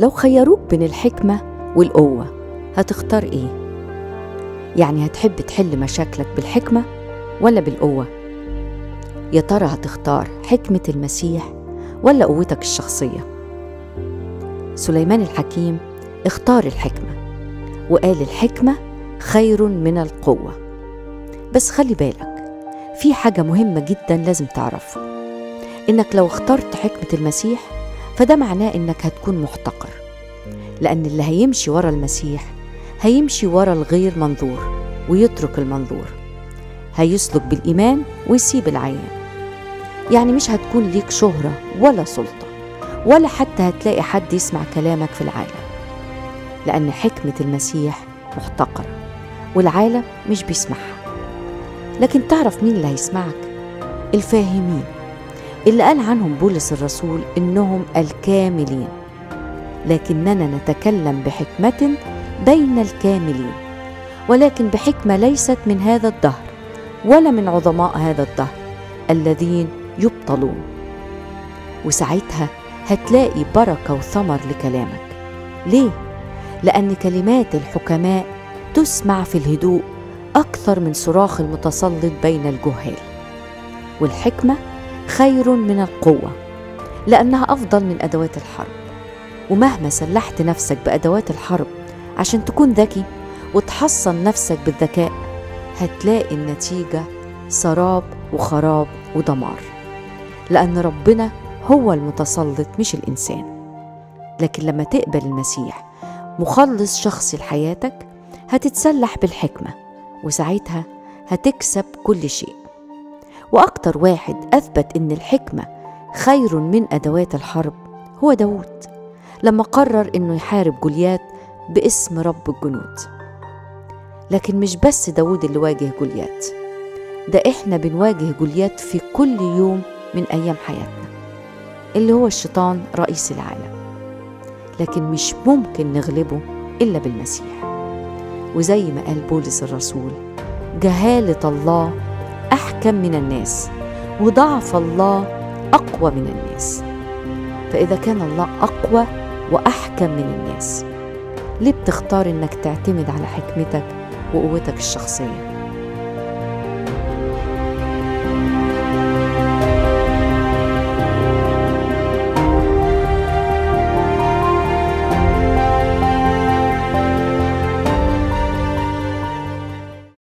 لو خيروك بين الحكمة والقوة هتختار إيه؟ يعني هتحب تحل مشاكلك بالحكمة ولا بالقوة؟ يا ترى هتختار حكمة المسيح ولا قوتك الشخصية؟ سليمان الحكيم اختار الحكمة وقال الحكمة خير من القوة. بس خلي بالك، في حاجة مهمة جدا لازم تعرفها، إنك لو اخترت حكمة المسيح فده معناه إنك هتكون محتقر، لأن اللي هيمشي ورا المسيح هيمشي ورا الغير منظور ويترك المنظور، هيسلك بالإيمان ويسيب العيان. يعني مش هتكون ليك شهرة ولا سلطة ولا حتى هتلاقي حد يسمع كلامك في العالم، لأن حكمة المسيح محتقرة والعالم مش بيسمعها. لكن تعرف مين اللي هيسمعك؟ الفاهمين، اللي قال عنهم بولس الرسول إنهم الكاملين، لكننا نتكلم بحكمة بين الكاملين، ولكن بحكمة ليست من هذا الدهر ولا من عظماء هذا الدهر الذين يبطلون. وساعتها هتلاقي بركة وثمر لكلامك. ليه؟ لأن كلمات الحكماء تسمع في الهدوء أكثر من صراخ المتسلط بين الجهال. والحكمة خير من القوة لأنها أفضل من أدوات الحرب. ومهما سلحت نفسك بأدوات الحرب عشان تكون ذكي وتحصن نفسك بالذكاء، هتلاقي النتيجة سراب وخراب ودمار، لأن ربنا هو المتسلط مش الإنسان. لكن لما تقبل المسيح مخلص شخصي لحياتك هتتسلح بالحكمة، وساعتها هتكسب كل شيء. وأكتر واحد أثبت إن الحكمة خير من أدوات الحرب هو داود، لما قرر إنه يحارب جوليات باسم رب الجنود. لكن مش بس داود اللي واجه جوليات، ده إحنا بنواجه جوليات في كل يوم من أيام حياتنا، اللي هو الشيطان رئيس العالم. لكن مش ممكن نغلبه إلا بالمسيح. وزي ما قال بولس الرسول: جهالة الله أحكم من الناس، وضعف الله أقوى من الناس. فإذا كان الله أقوى وأحكم من الناس، ليه بتختار إنك تعتمد على حكمتك وقوتك الشخصية؟